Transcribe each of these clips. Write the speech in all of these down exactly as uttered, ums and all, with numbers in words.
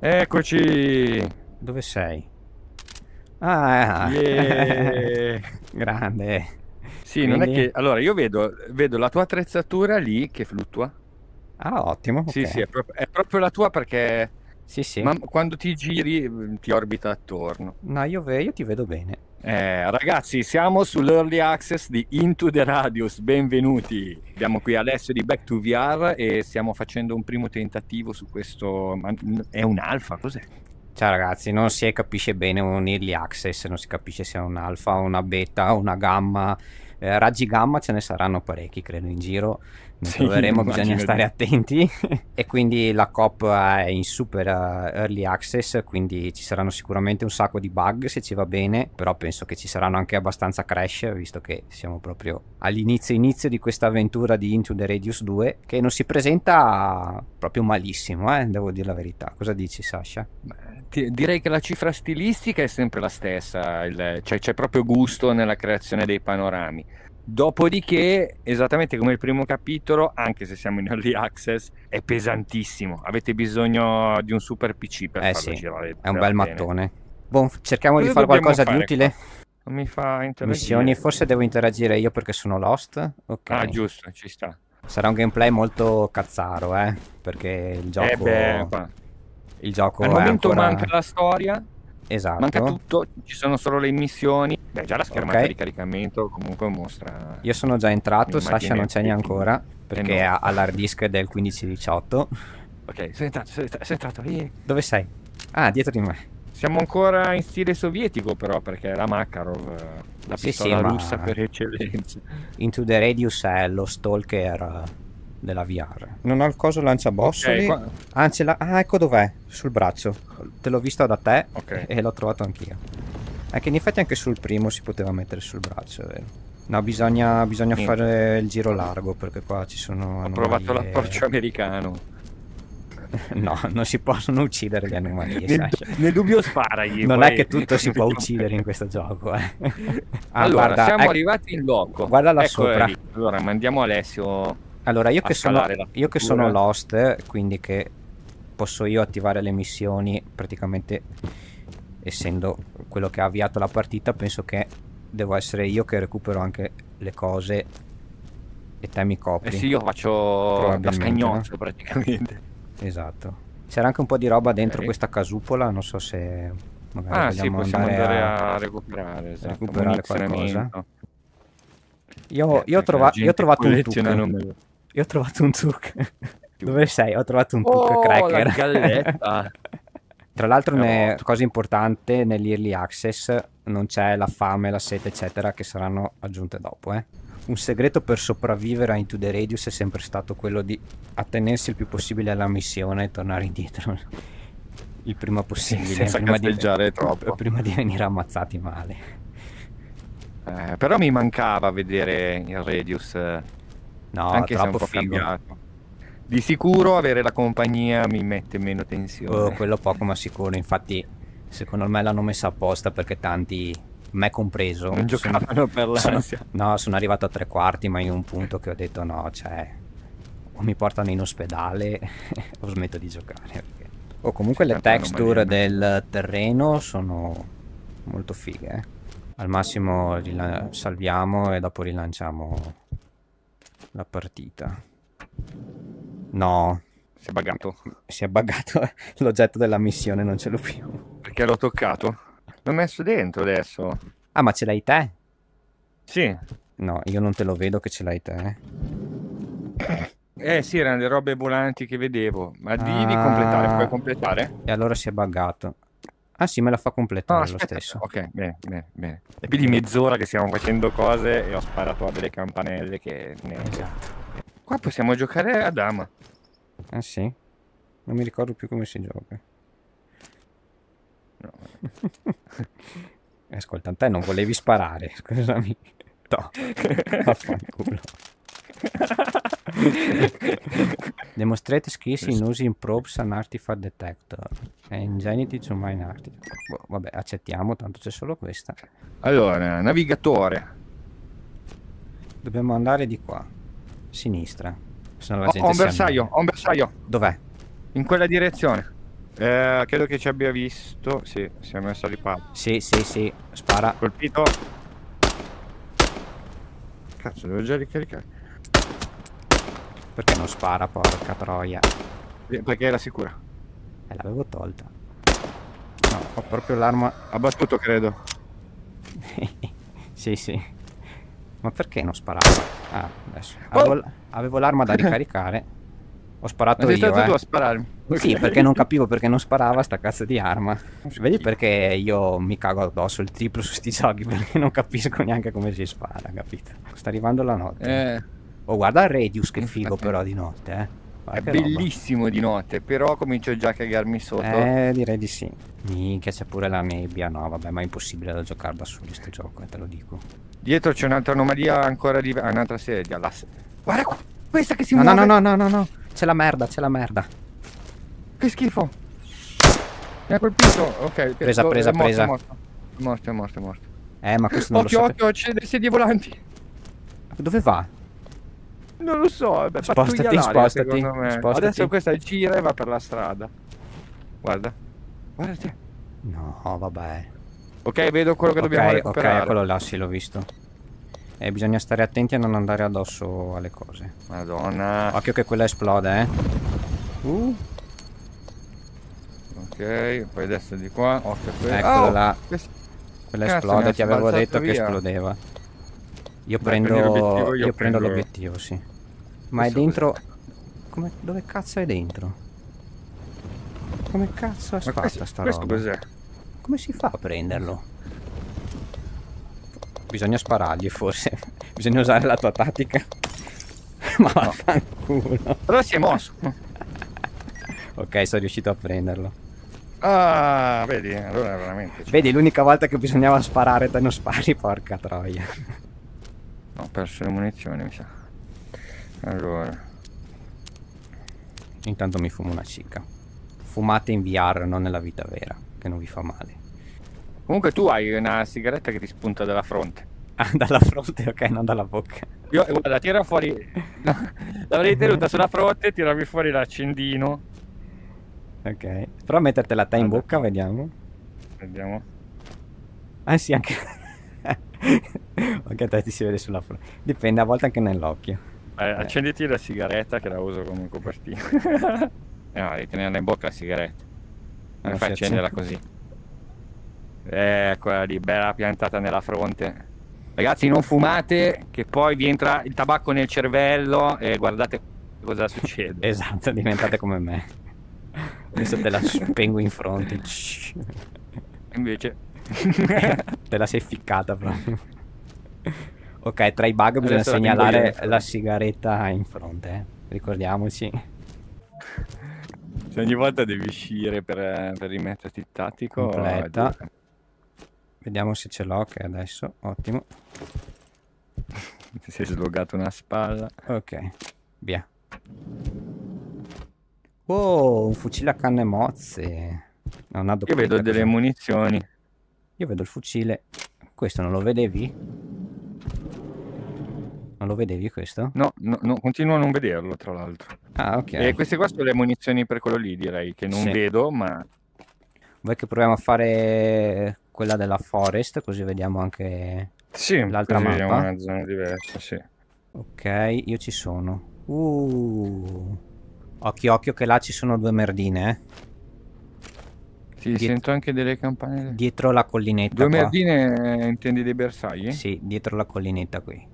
Eccoci! Dove sei? Ah, Yeah. grande. Sì, non è Quindi? che... Allora, io vedo, vedo la tua attrezzatura lì che fluttua. Ah, ottimo, Sì, ok. sì, è, prop- è proprio la tua perché Sì, sì. ma quando ti giri mm, ti orbita attorno. No, io, ve- io ti vedo bene. Eh, ragazzi, siamo sull'early access di Into the Radius, benvenuti. Abbiamo qui Alessio di Back to V R e stiamo facendo un primo tentativo su questo... ma è un alfa, cos'è? Ciao ragazzi, non si capisce bene un early access, non si capisce se è un alfa, una beta, una gamma. Eh, raggi gamma ce ne saranno parecchi, credo, in giro. Ne Sì, troveremo, bisogna immagino stare di- attenti. E quindi la C O P è in super eh, early access, quindi ci saranno sicuramente un sacco di bug se ci va bene, però penso che ci saranno anche abbastanza crash, visto che siamo proprio all'inizio inizio di questa avventura di Into the Radius due, che non si presenta proprio malissimo, eh, devo dire la verità. Cosa dici, Sasha? Beh, ti- direi che la cifra stilistica è sempre la stessa, il- cioè c'è proprio gusto nella creazione dei panorami. Dopodiché, esattamente come il primo capitolo, anche se siamo in early access, è pesantissimo. Avete bisogno di un super P C per Eh farlo sì, girare è un per bel bene. mattone. Boh, cerchiamo di Cosa fare dobbiamo qualcosa di fare qua? utile. Non mi fa Missioni, interagire. forse devo interagire io perché sono lost. Ok. Ah, giusto, ci sta. Sarà un gameplay molto cazzaro, eh. Perché il Eh beh, gioco. qua. Il Al gioco è momento manca ancora. la storia, manca Esatto. tutto, ci sono solo le missioni. Beh, già la schermata Ok. di caricamento comunque mostra. Io sono già entrato, un'immagine Sasha non c'è neanche ancora. Perché enorme. ha, ha l'hard disk del quindici diciotto. Ok, sei entrato, sei entrato, sei entrato, eh. Dove sei? Ah, dietro di me. Siamo ancora in stile sovietico però, perché è la Makarov, eh, la Sì, pistola sì, ma- russa per eccellenza. Into the Radius è lo stalker della V R. Non ho il coso lanciabossoli. Ok, qua- Anzi, la- ah, ecco dov'è. Sul braccio. Te l'ho visto da te Ok. e l'ho trovato anch'io. Anche in effetti anche sul primo si poteva mettere sul braccio, è vero. No, bisogna, bisogna Sì. fare il giro largo perché qua ci sono Ho provato anomalie. l'approccio americano. No, non si possono uccidere le anomalie, Nel, Sasha. nel dubbio sparagli. Non poi- è che tutto si può uccidere in questo gioco, eh. Ah, Allora, guarda, siamo ec- arrivati in loco. guarda là Eccola sopra. lì. Allora, mandiamo Alessio. Allora, io a che, sono, scalare la io che struttura. sono lost, quindi che posso io attivare le missioni, praticamente essendo quello che ha avviato la partita, penso che devo essere io che recupero anche le cose e te mi Eh copri. sì, io faccio da Probabilmente, scagnozzo praticamente. Esatto. C'era anche un po' di roba dentro Ok. questa casupola, non so se magari Ah sì, vogliamo possiamo andare, andare a, a recuperare, esatto, recuperare qualcosa. munizionamento. Io, Eh, io ho, perché trova- la io ho gente trovato un colleziona tuk. numeri. Io ho trovato un tuk. Dove sei? Ho trovato un tuk Oh, cracker. la galletta. Tra l'altro, ne- Cavolo. cosa importante, negli early access non c'è la fame, la sete, eccetera, che saranno aggiunte dopo. Eh. Un segreto per sopravvivere a Into the Radius è sempre stato quello di attenersi il più possibile alla missione e tornare indietro il prima possibile, senza prima di, cazzeggiare troppo. prima di venire ammazzati male. Eh, però mi mancava vedere il Radius, eh, No, anche se è un troppo po' figo. cambiato. Di sicuro avere la compagnia mi mette meno tensione. Oh, quello poco ma sicuro, infatti secondo me l'hanno messa apposta perché tanti, me compreso, Non sono- giocavano per l'ansia. sono- no, sono arrivato a tre quarti, ma in un punto che ho detto no, cioè o mi portano in ospedale o smetto di giocare, perché- o comunque le Tante texture anomalie. del terreno sono molto fighe, eh. Al massimo rila- salviamo e dopo rilanciamo la partita. No, Si è buggato. si è buggato l'oggetto della missione, non ce l'ho più. Perché l'ho toccato? L'ho messo dentro adesso. Ah, ma ce l'hai te? Sì. No, io non te lo vedo che ce l'hai te. Eh sì, erano le robe volanti che vedevo. Ma di, di Ah. completare, puoi completare? E allora si è buggato. Ah sì, me la fa No, completare lo aspetta. stesso. Ok, bene, bene, bene. È più di mezz'ora che stiamo facendo cose e ho sparato a delle campanelle che... neanche. Esatto. Qua possiamo giocare a dama. Ah sì? Non mi ricordo più come si gioca. No. Ascolta, a te non volevi sparare, scusami. No, vaffanculo. Demonstrate skills in using probes and artifact detector e ingenuity to mine artifact. Boh, vabbè, accettiamo, tanto c'è solo questa. Allora, navigatore. Dobbiamo andare di qua, sinistra. Se no la Ho, gente ho un si bersaglio, annoia. ho un bersaglio. Dov'è? In quella direzione. Eh, credo che ci abbia visto. Sì, si è messo a riparto. Sì, sì, sì. Spara. Colpito. Cazzo, devo già ricaricare. Perché non spara, porca troia? Perché era sicura. Eh, l'avevo tolta. No, ho proprio l'arma. Abbattuto, credo. Sì, sì. Ma perché non sparava? Ah, adesso. Avevo, Oh! avevo l'arma da ricaricare. Ho sparato Ma sei io, stato eh. tu a spararmi. Sì, Ok. perché non capivo perché non sparava sta cazzo di arma. Vedi perché io mi cago addosso il triplo su sti giochi, perché non capisco neanche come si spara, capito? Sta arrivando la notte. Eh, Oh, guarda il Radius che figo infatti. però di notte, eh. Guarda È che roba. bellissimo di notte, però comincio già a cagarmi sotto. Eh, direi di sì. Minchia, c'è pure la nebbia. No, vabbè, ma è impossibile da giocare da soli sto gioco, eh, te lo dico. Dietro c'è un'altra anomalia ancora di... ah, un'altra sedia. La... Guarda qua, questa che si No, no, muove. no, no, no, no, no. C'è la merda, c'è la merda. Che schifo. Mi ha colpito. Ok. Presa, è presa, morto, presa. È morto, è morto, è morto, è morto. Eh, ma questo non Occhio, lo so. occhio, c'è delle sedie volanti. Dove va? Non lo so, beh, Spostati, pattuglia l'aria, spostati, secondo me. spostati. Adesso questa gira e va per la strada. Guarda. Guarda te. No, vabbè. Ok, vedo quello che dobbiamo Ok, recuperare. ok, eccolo là, sì, l'ho visto. E bisogna stare attenti a non andare addosso alle cose. Madonna. Occhio che quella esplode, eh. Uh. Ok, poi adesso di qua. Occhio a quella. Eccolo Oh, là. quest- Quella Cazzo, esplode, mi ha ti avevo sbalzato detto che via. esplodeva. Io Vai, prendi prendo... l'obiettivo, Io, io prendo prendo- l'obiettivo, sì. Ma è Questo dentro... Come... Dove cazzo è dentro? Come cazzo è Ma fatta questo, sta questo roba? cos'è? Come si fa a prenderlo? Bisogna sparargli forse. Bisogna usare la tua tattica. Ma vaffanculo. Però si è mosso. Ok, sono riuscito a prenderlo. Ah, vedi, allora veramente. cioè, Vedi, l'unica volta che bisognava sparare te non spari, porca troia. Ho perso le munizioni, mi sa. Allora. Intanto mi fumo una cicca. Fumate in V R, non nella vita vera, che non vi fa male. Comunque tu hai una sigaretta che ti spunta dalla fronte. Ah, dalla fronte, ok, non dalla bocca. Io, guarda, tira fuori. No, l'avrei tenuta sulla fronte, tiravi fuori l'accendino. Ok. Prova a mettertela te in Guarda bocca, qua. vediamo. Vediamo. Ah sì, anche... Anche a te ti si vede sulla fronte. Dipende, a volte anche nell'occhio. Eh, accenditi la sigaretta che la uso come copertina. eh, no, devi tenerla in bocca la sigaretta. Non Non fai si accenderla accende. così. Eh, quella lì, bella piantata nella fronte. Ragazzi, non fumate, che poi vi entra il tabacco nel cervello e guardate cosa succede. Esatto, diventate come me. Adesso te la spengo in fronte. Invece... Te la sei ficcata proprio. Ok, tra i bug bisogna Adesso la tengo io in segnalare fronte. la sigaretta in fronte, eh. Ricordiamoci. Se ogni volta devi uscire per, per rimetterti il tattico... Completa. è dura. Vediamo se ce l'ho, ok, adesso, ottimo. Ti sei slogato una spalla. Ok, via. Wow, un fucile a canne mozze. Non ha Io vedo delle munizioni. Io vedo il fucile. Questo non lo vedevi? Non lo vedevi questo? No, no, no, continuo a non vederlo, tra l'altro. Ah, ok. E queste qua sono le munizioni per quello lì, direi, che non Sì. vedo, ma... Vuoi che proviamo a fare quella della forest, così vediamo anche Sì, l'altra così vediamo mappa? una zona diversa, sì. Ok, io ci sono. Uh. Occhio, occhio che là ci sono due merdine, eh. Sì, Diet- sento anche delle campanelle. Dietro la collinetta Due qua. merdine, eh, intendi dei bersagli? Sì, dietro la collinetta qui.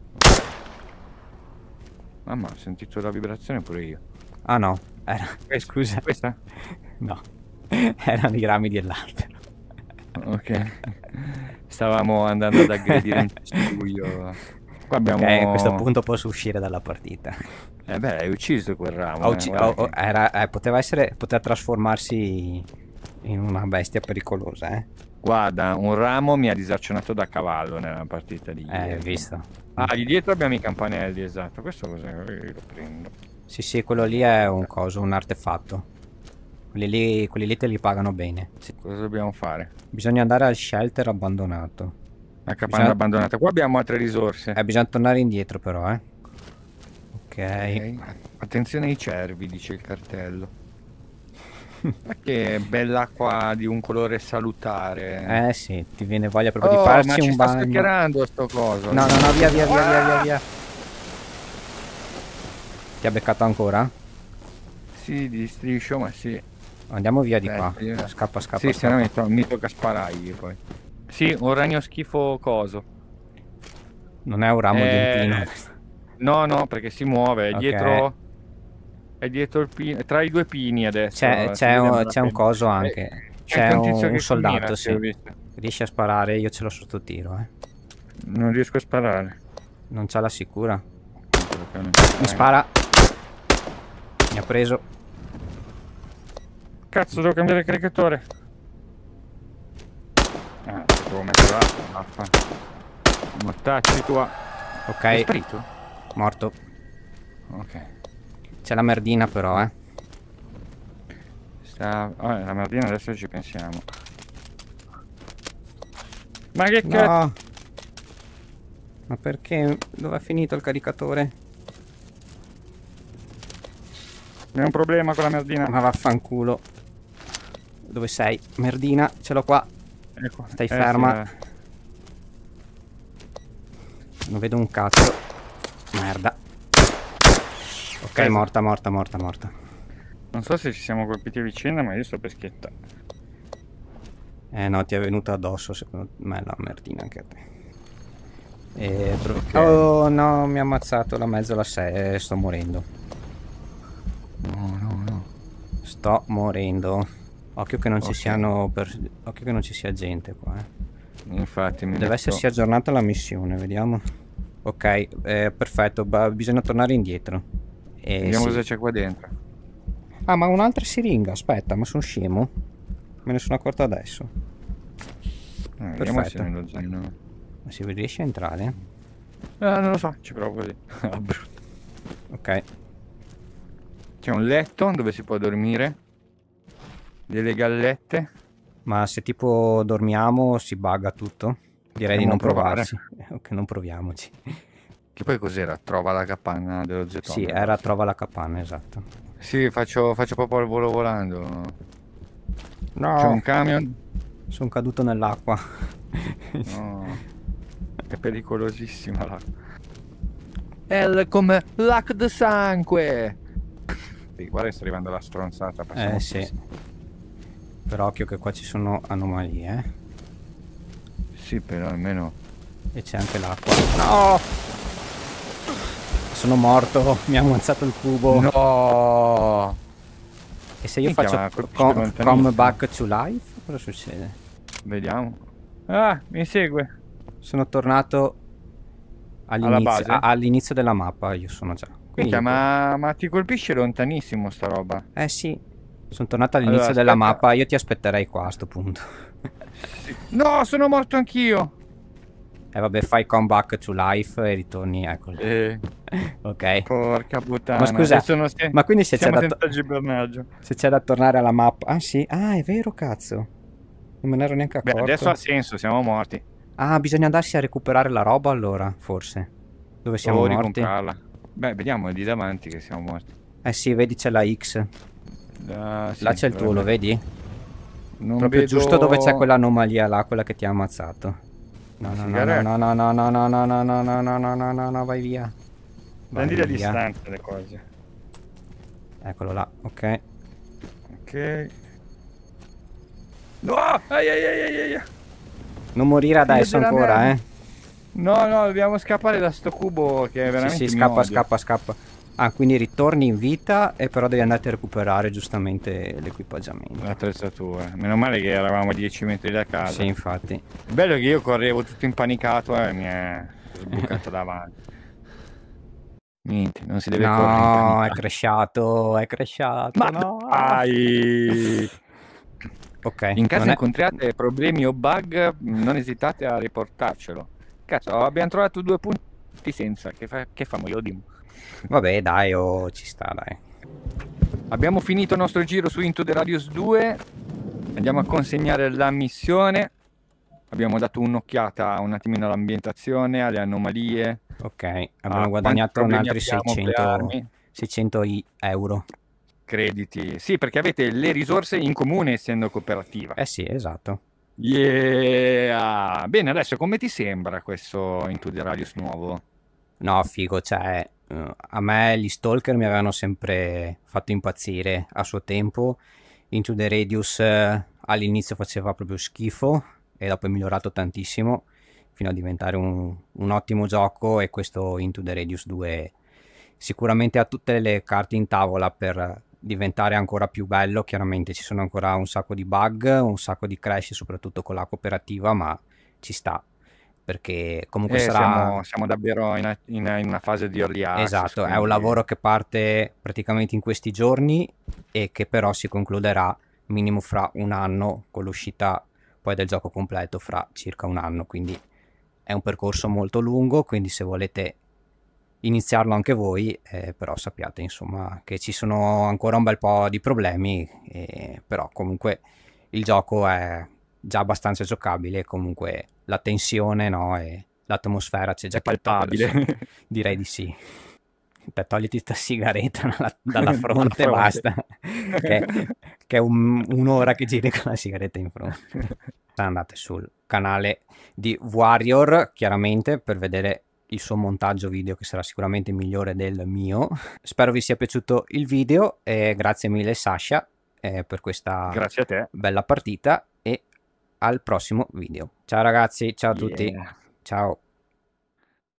Mamma, ho sentito la vibrazione pure io. Ah no, era... scusa. Questa? No, erano i rami dell'albero. Ok. Stavamo andando ad aggredire un cespuglio. Qua abbiamo... Ok, a questo punto posso uscire dalla partita. Eh beh, hai ucciso quel ramo. Ho eh, ucci- guarda ho- ho- che- era, eh, poteva essere, poteva trasformarsi in una bestia pericolosa, eh. Guarda, un ramo mi ha disarcionato da cavallo nella partita di Eh, hai ieri. visto? Ah, di dietro abbiamo i campanelli, esatto. Questo cos'è? Io lo prendo. Sì, sì, quello lì è un coso, un artefatto. Quelli lì, quelli lì te li pagano bene. Sì. Cosa dobbiamo fare? Bisogna andare al shelter abbandonato. La capanna Bisogna- abbandonata. Qua abbiamo altre risorse. Eh, bisogna tornare indietro però, eh. Ok. Ok. Attenzione ai cervi, dice il cartello. Ma che bell'acqua di un colore salutare. Eh sì, ti viene voglia proprio Oh, di farci ma ci un sta bagno. staccherando sto coso. No, no, no, via, via, via, via, via, via. Ti ha beccato ancora? Sì, di striscio, ma sì. Andiamo via di Aspetta, qua. io- Scappa, scappa, Sì, scappa. sinceramente mi tocca sparare io poi. Sì, un ragno schifo coso. Non è un ramo di un Eh, pino. No, no, perché si muove, è Ok. dietro... È dietro il pino, tra i due pini adesso. C'è si c'è vede un, malapena. c'è un coso Eh, anche. C'è C'è anche un un, tizio un che soldato, cammina, sì, ho sì. visto. Riesci a sparare? Io ce l'ho sotto tiro, eh. Non riesco a sparare. Non c'ha la sicura. Perché non- Mi spara. Mi ha preso. Cazzo, devo cambiare il caricatore. Ah, devo mettere l'acqua. Mortacci tua. Ok, È sparito? morto. Ok. C'è la merdina però, eh. Sta... Oh, la merdina adesso ci pensiamo. Ma che cazzo? No. Ma perché? Dove è finito il caricatore? C'è un problema con la merdina. Ma vaffanculo. Dove sei? Merdina, ce l'ho qua. Ecco. Stai eh, ferma. sì, Non vedo un cazzo. Merda. Ok, Preso. morta, morta, morta, morta. Non so se ci siamo colpiti a vicenda, ma io sto per schiettare. Eh no, ti è venuta addosso secondo me la merdina anche a te. E... Ok. Oh no, mi ha ammazzato la mezzola sei, sto morendo. No, no, no. Sto morendo. Occhio che non ci Ok. siano per... Occhio che non ci sia gente qua, eh. Infatti mi Deve metto... essersi aggiornata la missione, vediamo. Ok, eh, perfetto, ba- bisogna tornare indietro. Eh, Vediamo sì. cosa c'è qua dentro. Ah, ma un'altra siringa, aspetta, ma sono scemo? Me ne sono accorto adesso. Eh, vediamo se Perfetto. nello zaino... Ma si riesce a entrare? Ah, non lo so, ci provo così. Ah, brutto. Ok. C'è un letto dove si può dormire. Delle gallette. Ma se tipo dormiamo si bugga tutto? Direi di Potremmo non provare. provarci. Ok, non proviamoci. Che poi cos'era? Trova la capanna dello zetone. Sì, era trova la capanna, esatto. Sì, faccio, faccio proprio il volo volando. No, C'è un camion. sono caduto nell'acqua. No. È pericolosissima la... L come lac de sangue. Sì, guarda, sta arrivando la stronzata. passiamo Eh sì. Però occhio che qua ci sono anomalie, eh. Sì, però almeno... E c'è anche l'acqua. No! Sono morto, mi ha ammazzato il cubo. No! E se io Minchia, faccio ma colpisce com- lontanissimo. come back to life, cosa succede? Vediamo. Ah, mi segue. Sono tornato Alla all'inizio, base? a- all'inizio della mappa, io sono già. Quindi Minchia, ma, ma ti colpisce lontanissimo sta roba. Eh sì, sono tornato all'inizio Allora, della aspetta. mappa, io ti aspetterei qua a sto punto. No, sono morto anch'io. E vabbè, fai come back to life e ritorni, ecco. Eh, Ok. porca puttana. Ma scusa, Adesso non si- ma quindi se c'è, siamo da senza to- gibernaggio. se c'è da tornare alla mappa... Ah sì, ah è vero cazzo. Non me ne ero neanche Beh, accorto. adesso ha senso, siamo morti. Ah, bisogna andarsi a recuperare la roba allora, forse. Dove siamo O morti? ricomprarla. Beh, vediamo di davanti che siamo morti. Eh sì, vedi c'è la X. Ah, sì, Là c'è il tuo, lo dovrebbe- vedi? Non Proprio vedo... giusto dove c'è quell'anomalia là, quella che ti ha ammazzato. No, no, no, Sigaretta. no, no, no, no, no, no, no, no, no, no, no, no, no, no, vai via. Vai Prendi la via. distanza le cose. Eccolo là, ok. Ok. No! Ai, ai, ai, ai, ai. Non morire adesso della ancora, merda. eh. No, no, dobbiamo scappare da sto cubo che è Sì, veramente sì, mi scappa, odia. scappa, scappa. Ah, quindi ritorni in vita e però devi andare a recuperare giustamente l'equipaggiamento. L'attrezzatura. Meno male che eravamo a dieci metri da casa. Sì, infatti. Il bello è che io correvo tutto impanicato e mi è sbucato davanti. Niente, non si deve correre No, è impanicato. cresciato, è cresciato, Ma no. dai! Ok, In caso non è- incontriate problemi o bug, non esitate a riportarcelo. Cazzo, abbiamo trovato due punti senza. Che, fa, che famo io Dimo? Vabbè, dai, oh, ci sta, dai. Abbiamo finito il nostro giro su Into the Radius due. Andiamo a consegnare la missione. Abbiamo dato un'occhiata un attimino all'ambientazione, alle anomalie. Ok, abbiamo a guadagnato un quanti altri problemi abbiamo con le seicento, armi. seicento i- euro. crediti. Sì, perché avete le risorse in comune essendo cooperativa. Eh sì, esatto. Yeah! Bene, adesso come ti sembra questo Into the Radius nuovo? No, figo, cioè, eh, a me gli Stalker mi avevano sempre fatto impazzire a suo tempo. Into the Radius eh, all'inizio faceva proprio schifo e dopo è migliorato tantissimo fino a diventare un, un ottimo gioco, e questo Into the Radius due sicuramente ha tutte le carte in tavola per diventare ancora più bello. Chiaramente ci sono ancora un sacco di bug, un sacco di crash, soprattutto con la cooperativa, ma ci sta, perché comunque Eh, sarà... siamo, siamo davvero in, in- in una fase di early access, Esatto, è un quindi lavoro che parte praticamente in questi giorni e che però si concluderà minimo fra un anno, con l'uscita poi del gioco completo fra circa un anno, quindi è un percorso molto lungo, quindi se volete iniziarlo anche voi, eh, però sappiate insomma che ci sono ancora un bel po' di problemi, eh, però comunque il gioco è già abbastanza giocabile, comunque la tensione, no, e l'atmosfera c'è già è tutta, palpabile. direi di sì. Te togliti sta sigaretta dalla, dalla Dalla fronte e fronte. basta, che, che è un- un'ora che giri con la sigaretta in fronte. Andate sul canale di Warrior chiaramente per vedere il suo montaggio video, che sarà sicuramente migliore del mio. Spero vi sia piaciuto il video e grazie mille Sasha eh, per questa Grazie a te. bella partita, e al prossimo video. Ciao ragazzi, ciao a tutti, Yeah. ciao.